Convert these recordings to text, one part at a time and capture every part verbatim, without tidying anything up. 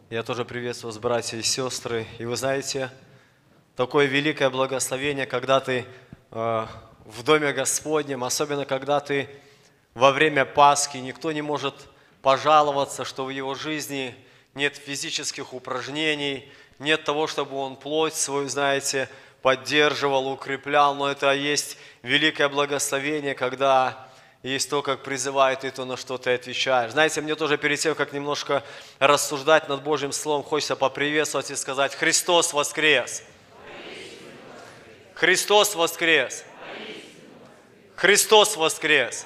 Я тоже приветствую вас, братья и сестры. И вы знаете, такое великое благословение, когда ты э, в Доме Господнем, особенно когда ты во время Пасхи, никто не может пожаловаться, что в его жизни нет физических упражнений, нет того, чтобы он плоть свою, знаете, поддерживал, укреплял, но это есть великое благословение, когда есть то, как призывает, и то, на что ты отвечаешь. Знаете, мне тоже перед тем, как немножко рассуждать над Божьим Словом, хочется поприветствовать и сказать: Христос воскрес! Христос воскрес! Христос воскрес!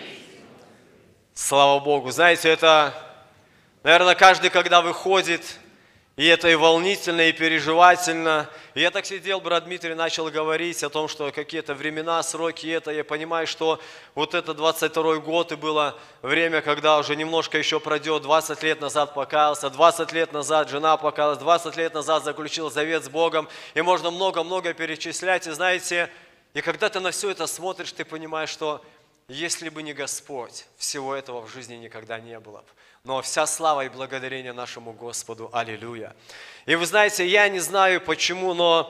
Слава Богу! Знаете, это, наверное, каждый, когда выходит, и это и волнительно, и переживательно. И я так сидел, брат Дмитрий начал говорить о том, что какие-то времена, сроки, и это, я понимаю, что вот это двадцать второй год, и было время, когда уже немножко еще пройдет, двадцать лет назад покаялся, двадцать лет назад жена покаялась, двадцать лет назад заключил завет с Богом, и можно много-много перечислять, и знаете, и когда ты на все это смотришь, ты понимаешь, что если бы не Господь, всего этого в жизни никогда не было бы. Но вся слава и благодарение нашему Господу. Аллилуйя. И вы знаете, я не знаю почему, но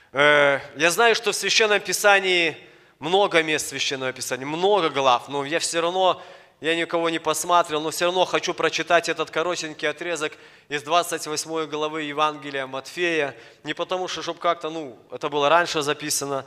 э, я знаю, что в Священном Писании много мест Священного Писания, много глав, но я все равно, я никого не посмотрел, но все равно хочу прочитать этот коротенький отрезок из двадцать восьмой главы Евангелия Матфея, не потому что, чтобы как-то, ну, это было раньше записано,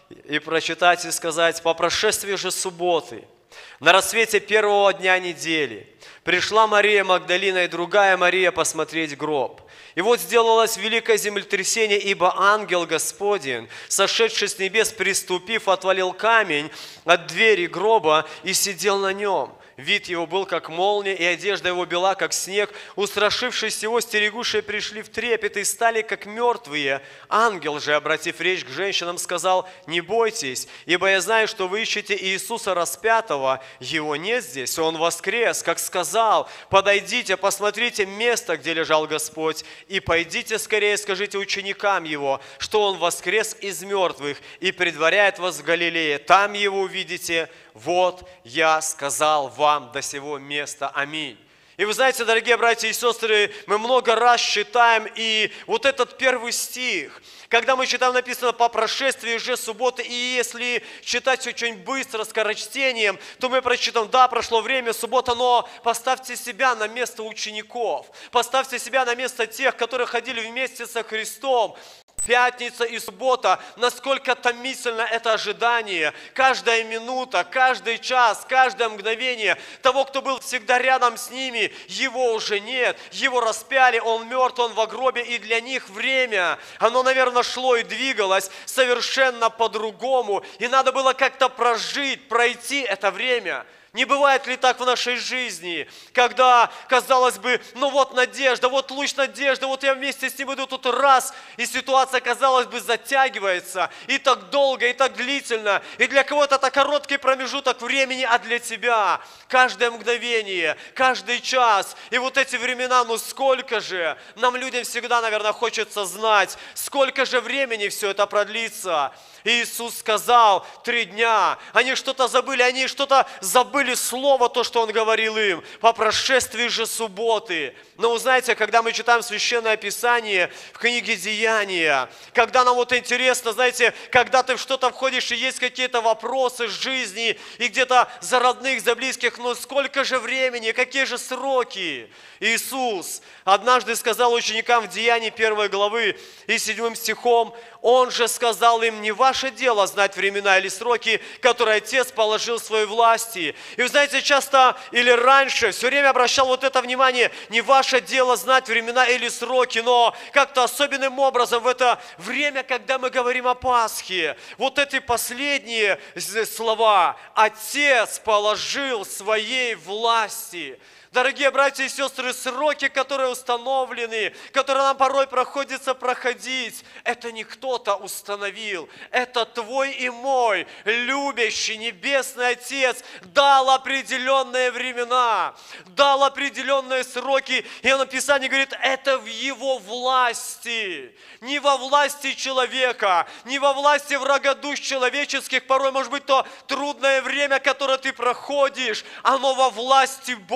и прочитать и сказать: «По прошествии же субботы, на рассвете первого дня недели, пришла Мария Магдалина и другая Мария посмотреть гроб. И вот сделалось великое землетрясение, ибо ангел Господень, сошедший с небес, приступив, отвалил камень от двери гроба и сидел на нем. Вид его был, как молния, и одежда его бела, как снег. Устрашившись его, стерегущие пришли в трепет и стали, как мертвые. Ангел же, обратив речь к женщинам, сказал: не бойтесь, ибо я знаю, что вы ищете Иисуса распятого. Его нет здесь, он воскрес, как сказал. Подойдите, посмотрите место, где лежал Господь, и пойдите скорее, скажите ученикам его, что он воскрес из мертвых и предваряет вас в Галилее. Там его увидите. Вот я сказал вам до сего места. Аминь». И вы знаете, дорогие братья и сестры, мы много раз читаем, и вот этот первый стих, когда мы читаем, написано: «По прошествии же субботы», и если читать очень быстро, скорочтением, то мы прочитаем: да, прошло время, суббота, но поставьте себя на место учеников, поставьте себя на место тех, которые ходили вместе со Христом. Пятница и суббота, насколько томительно это ожидание. Каждая минута, каждый час, каждое мгновение того, кто был всегда рядом с ними, его уже нет. Его распяли, он мертв, он во гробе, и для них время, оно, наверное, шло и двигалось совершенно по-другому. И надо было как-то прожить, пройти это время. Не бывает ли так в нашей жизни, когда, казалось бы, ну вот надежда, вот луч надежды, вот я вместе с ним иду тут раз, и ситуация, казалось бы, затягивается, и так долго, и так длительно, и для кого-то это короткий промежуток времени, а для тебя каждое мгновение, каждый час, и вот эти времена, ну сколько же, нам людям всегда, наверное, хочется знать, сколько же времени все это продлится. Иисус сказал: три дня. Они что-то забыли, они что-то забыли слово, то, что Он говорил им. По прошествии же субботы. Но вы знаете, когда мы читаем Священное Писание в книге Деяния, когда нам вот интересно, знаете, когда ты в что-то входишь и есть какие-то вопросы жизни, и где-то за родных, за близких, ну сколько же времени, какие же сроки? Иисус однажды сказал ученикам в Деянии первой главы и седьмым стихом: Он же сказал им: не ваше дело знать времена или сроки, которые Отец положил в своей власти. И вы знаете, часто или раньше все время обращал вот это внимание: не ваше дело знать времена или сроки, но как-то особенным образом в это время, когда мы говорим о Пасхе, вот эти последние слова: Отец положил в своей власти. Дорогие братья и сестры, сроки, которые установлены, которые нам порой приходится проходить, это не кто-то установил, это твой и мой любящий Небесный Отец дал определенные времена, дал определенные сроки, и Писание говорит, это в Его власти, не во власти человека, не во власти врага душ человеческих, порой может быть то трудное время, которое ты проходишь, оно во власти Бога.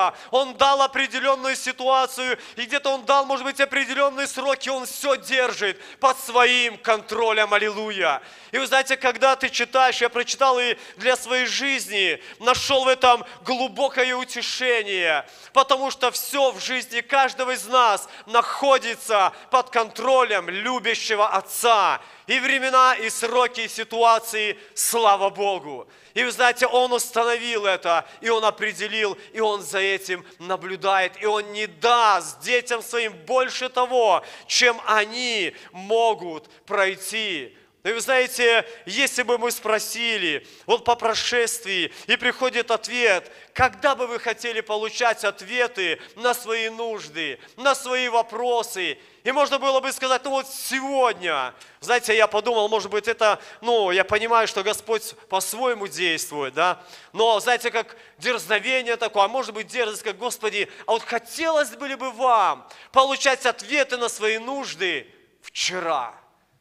Бога. Он дал определенную ситуацию, и где-то Он дал, может быть, определенные сроки. Он все держит под своим контролем. Аллилуйя. И вы знаете, когда ты читаешь, я прочитал и для своей жизни, нашел в этом глубокое утешение, потому что все в жизни каждого из нас находится под контролем любящего Отца. И времена, и сроки, и ситуации, слава Богу. И вы знаете, Он установил это, и Он определил, и Он за этим наблюдает. И Он не даст детям своим больше того, чем они могут пройти. И вы знаете, если бы мы спросили, вот по прошествии, и приходит ответ, когда бы вы хотели получать ответы на свои нужды, на свои вопросы, и можно было бы сказать, ну вот сегодня, знаете, я подумал, может быть, это, ну, я понимаю, что Господь по-своему действует, да, но, знаете, как дерзновение такое, а может быть, дерзость, как, Господи, а вот хотелось бы ли бы вам получать ответы на свои нужды вчера?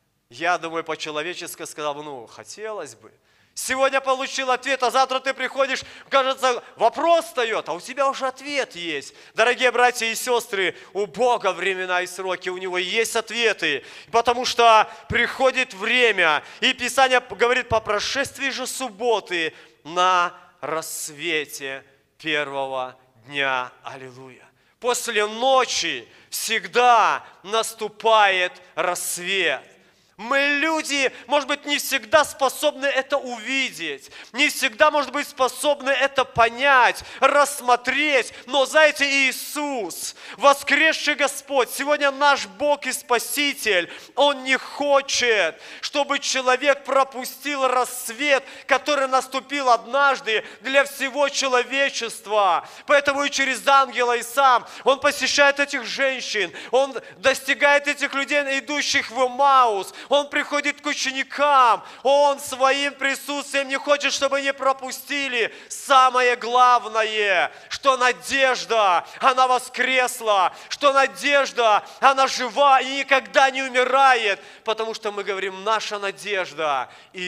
Я думаю, по-человечески сказал, ну, хотелось бы. Сегодня получил ответ, а завтра ты приходишь, кажется, вопрос встает, а у тебя уже ответ есть. Дорогие братья и сестры, у Бога времена и сроки, у Него есть ответы. Потому что приходит время, и Писание говорит, по прошествии же субботы на рассвете первого дня. Аллилуйя. После ночи всегда наступает рассвет. Мы люди, может быть, не всегда способны это увидеть, не всегда, может быть, способны это понять, рассмотреть. Но, знаете, Иисус, воскресший Господь, сегодня наш Бог и Спаситель, Он не хочет, чтобы человек пропустил рассвет, который наступил однажды для всего человечества. Поэтому и через ангела и сам Он посещает этих женщин, Он достигает этих людей, идущих в Эмаус. Он приходит к ученикам, Он своим присутствием не хочет, чтобы они пропустили самое главное, что надежда, она воскресла, что надежда, она жива и никогда не умирает, потому что мы говорим, наша надежда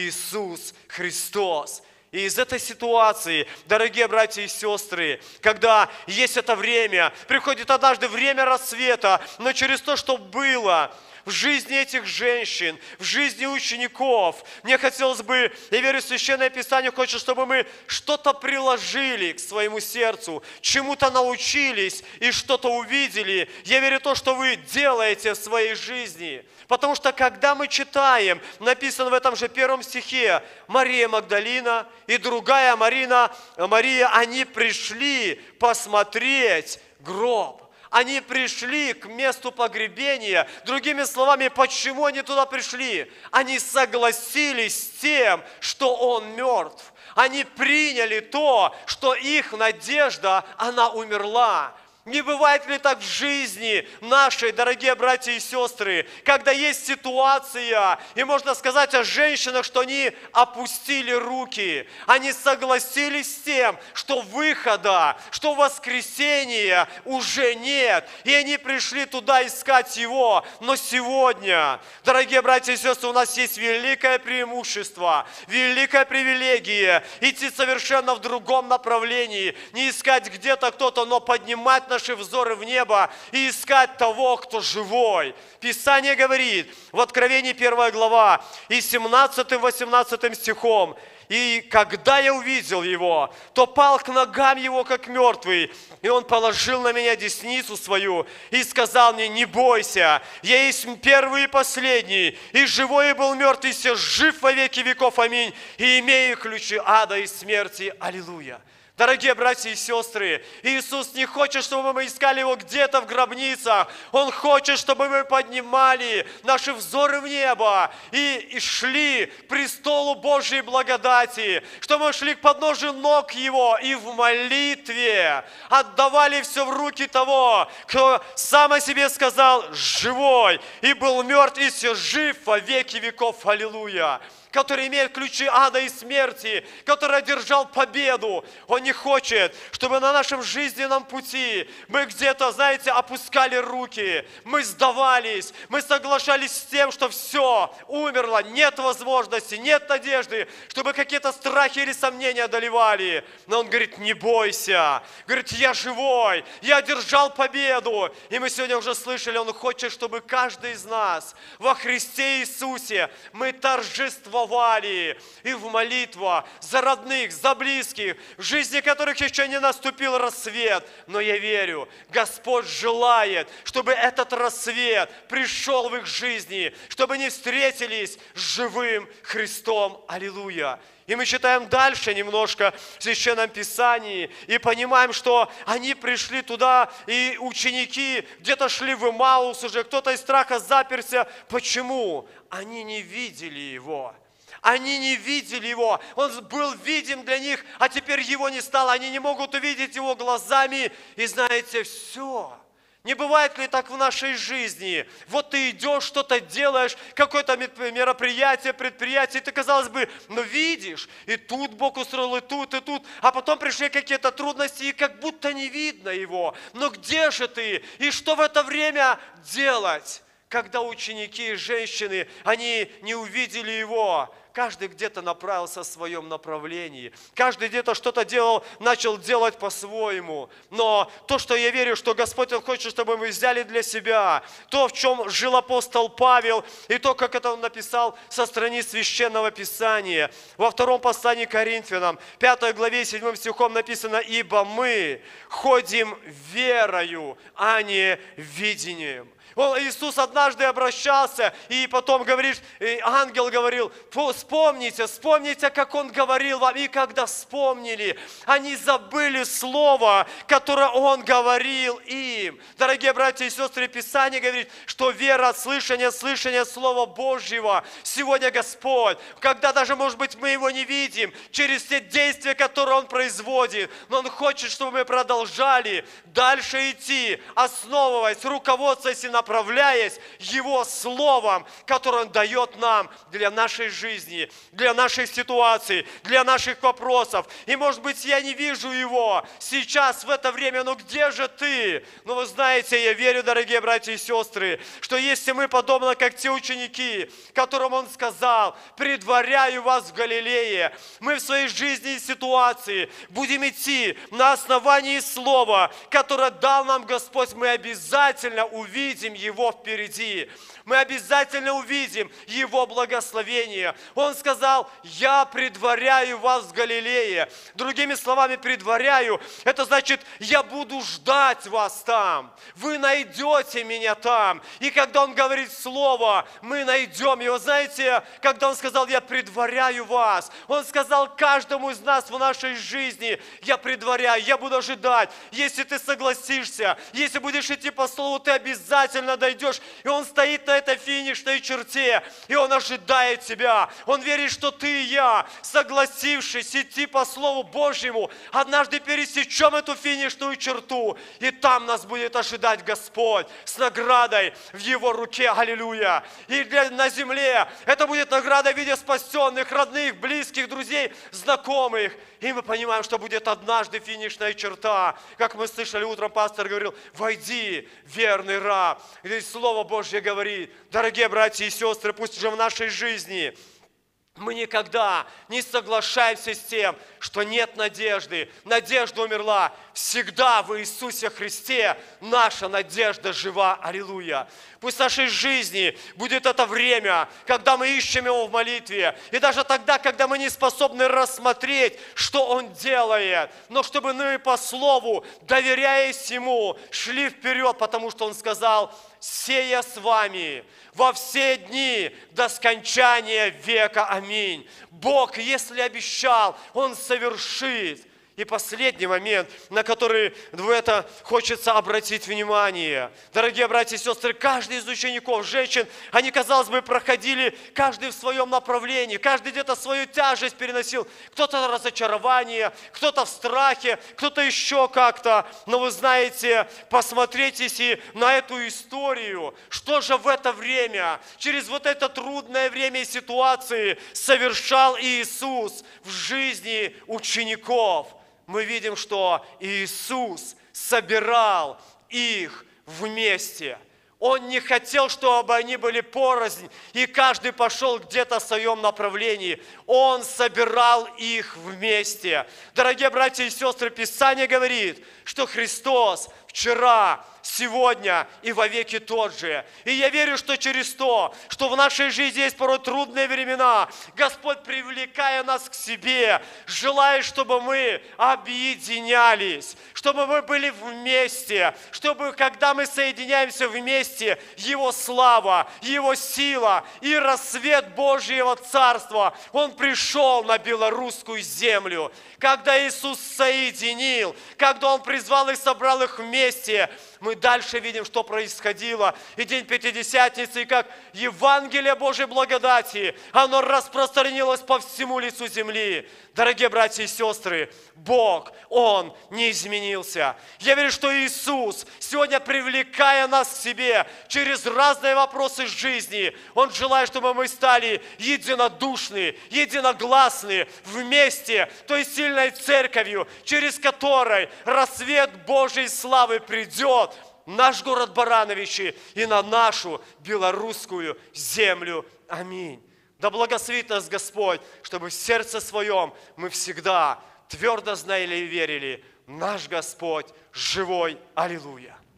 Иисус Христос. И из этой ситуации, дорогие братья и сестры, когда есть это время, приходит однажды время рассвета, но через то, что было в жизни этих женщин, в жизни учеников, мне хотелось бы, я верю, Священное Писание хочет, чтобы мы что-то приложили к своему сердцу, чему-то научились и что-то увидели. Я верю в то, что вы делаете в своей жизни. Потому что когда мы читаем, написано в этом же первом стихе, Мария Магдалина и другая Марина, Мария, они пришли посмотреть гроб. Они пришли к месту погребения. Другими словами, почему они туда пришли? Они согласились с тем, что он мертв. Они приняли то, что их надежда, она умерла. Не бывает ли так в жизни нашей, дорогие братья и сестры, когда есть ситуация, и можно сказать о женщинах, что они опустили руки, они согласились с тем, что выхода, что воскресения уже нет, и они пришли туда искать Его. Но сегодня, дорогие братья и сестры, у нас есть великое преимущество, великая привилегия идти совершенно в другом направлении, не искать где-то кто-то, но поднимать наши взоры в небо и искать того, кто живой. Писание говорит в Откровении первая глава и семнадцатым-восемнадцатым стихом: «И когда я увидел его, то пал к ногам его, как мертвый, и он положил на меня десницу свою и сказал мне: не бойся, я есть первый и последний, и живой и был мертв, и все жив во веки веков, аминь, и имею ключи ада и смерти». Аллилуйя! Дорогие братья и сестры, Иисус не хочет, чтобы мы искали Его где-то в гробницах. Он хочет, чтобы мы поднимали наши взоры в небо и, и шли к престолу Божьей благодати, чтобы мы шли к подножию ног Его и в молитве отдавали все в руки того, кто сам о себе сказал: живой, и был мертв, и все жив во веки веков. Аллилуйя! Который имеет ключи ада и смерти, который одержал победу. Он не хочет, чтобы на нашем жизненном пути мы где-то, знаете, опускали руки, мы сдавались, мы соглашались с тем, что все, умерло, нет возможности, нет надежды, чтобы какие-то страхи или сомнения одолевали. Но Он говорит, не бойся, говорит, я живой, я одержал победу. И мы сегодня уже слышали, Он хочет, чтобы каждый из нас во Христе Иисусе мы торжествовали и в молитвах за родных, за близких, в жизни которых еще не наступил рассвет. Но я верю, Господь желает, чтобы этот рассвет пришел в их жизни, чтобы они встретились с живым Христом. Аллилуйя! И мы читаем дальше немножко в Священном Писании и понимаем, что они пришли туда, и ученики где-то шли в Имаус уже, кто-то из страха заперся. Почему? Они не видели Его. Они не видели Его. Он был видим для них, а теперь Его не стало. Они не могут увидеть Его глазами. И знаете, все. Не бывает ли так в нашей жизни? Вот ты идешь, что-то делаешь, какое-то мероприятие, предприятие, и ты, казалось бы, ну видишь, и тут Бог устроил, и тут, и тут, а потом пришли какие-то трудности, и как будто не видно Его. Но где же ты? И что в это время делать, когда ученики и женщины, они не увидели Его? Каждый где-то направился в своем направлении. Каждый где-то что-то делал, начал делать по-своему. Но то, что я верю, что Господь Он хочет, чтобы мы взяли для себя, то, в чем жил апостол Павел, и то, как это он написал со страниц Священного Писания. Во втором послании к Коринфянам, пятой главе, седьмым стихом написано, «Ибо мы ходим верою, а не видением». Иисус однажды обращался, и потом говорит, и ангел говорил, вспомните, вспомните, как Он говорил вам. И когда вспомнили, они забыли слово, которое Он говорил им. Дорогие братья и сестры, Писание говорит, что вера от слышания, слышания Слова Божьего. Сегодня Господь, когда даже, может быть, мы Его не видим, через те действия, которые Он производит, но Он хочет, чтобы мы продолжали дальше идти, основываясь, руководствуясь и направляясь Его Словом, которое Он дает нам для нашей жизни, для наших ситуаций, для наших вопросов. И, может быть, я не вижу Его сейчас, в это время, но где же Ты? Но вы знаете, я верю, дорогие братья и сестры, что если мы, подобно как те ученики, которым Он сказал, предваряю вас в Галилее, мы в своей жизни и ситуации будем идти на основании Слова, которое дал нам Господь, мы обязательно увидим Его впереди. Мы обязательно увидим Его благословение. Он сказал, я предваряю вас в Галилее. Другими словами, предваряю, это значит, я буду ждать вас там. Вы найдете меня там. И когда Он говорит слово, мы найдем его. Знаете, когда Он сказал, я предваряю вас, Он сказал каждому из нас в нашей жизни, я предваряю, я буду ожидать. Если ты согласишься, если будешь идти по слову, ты обязательно дойдешь. И Он стоит на этой финишной черте, и Он ожидает тебя. Он верит, что ты и я, согласившись идти по Слову Божьему, однажды пересечем эту финишную черту, и там нас будет ожидать Господь с наградой в Его руке. Аллилуйя! И для, на земле это будет награда в виде спасенных, родных, близких, друзей, знакомых. И мы понимаем, что будет однажды финишная черта. Как мы слышали утром, пастор говорил, войди, верный раб. И здесь Слово Божье говорит, дорогие братья и сестры, пусть уже в нашей жизни мы никогда не соглашаемся с тем, что нет надежды. Надежда умерла. Всегда в Иисусе Христе наша надежда жива. Аллилуйя. Пусть в нашей жизни будет это время, когда мы ищем Его в молитве. И даже тогда, когда мы не способны рассмотреть, что Он делает. Но чтобы мы по Слову, доверяясь Ему, шли вперед, потому что Он сказал, сея с вами во все дни до скончания века. Аминь. Бог, если обещал, Он совершит. И последний момент, на который в это хочется обратить внимание. Дорогие братья и сестры, каждый из учеников, женщин, они, казалось бы, проходили каждый в своем направлении, каждый где-то свою тяжесть переносил. Кто-то разочарование, кто-то в страхе, кто-то еще как-то. Но вы знаете, посмотрите на эту историю, что же в это время, через вот это трудное время и ситуации совершал Иисус в жизни учеников. мы видим, что Иисус собирал их вместе. Он не хотел, чтобы они были порознь, и каждый пошел где-то в своем направлении. Он собирал их вместе. Дорогие братья и сестры, Писание говорит, что Христос вчера, сегодня и вовеки тот же. И я верю, что через то, что в нашей жизни есть порой трудные времена, Господь, привлекая нас к себе, желает, чтобы мы объединялись, чтобы мы были вместе, чтобы, когда мы соединяемся вместе, Его слава, Его сила и рассвет Божьего Царства, Он пришел на белорусскую землю. Когда Иисус соединил, когда Он призвал и собрал их вместе, мы дальше видим, что происходило. И день Пятидесятницы, и как Евангелие Божьей благодати, оно распространилось по всему лицу земли. Дорогие братья и сестры, Бог, Он не изменился. Я верю, что Иисус, сегодня привлекая нас к себе через разные вопросы жизни, Он желает, чтобы мы стали единодушны, единогласны, вместе, той сильной церковью, через которой рассвет Божьей славы придет в наш город Барановичи и на нашу белорусскую землю. Аминь. Да благословит нас Господь, чтобы в сердце своем мы всегда твердо знали и верили, наш Господь живой. Аллилуйя.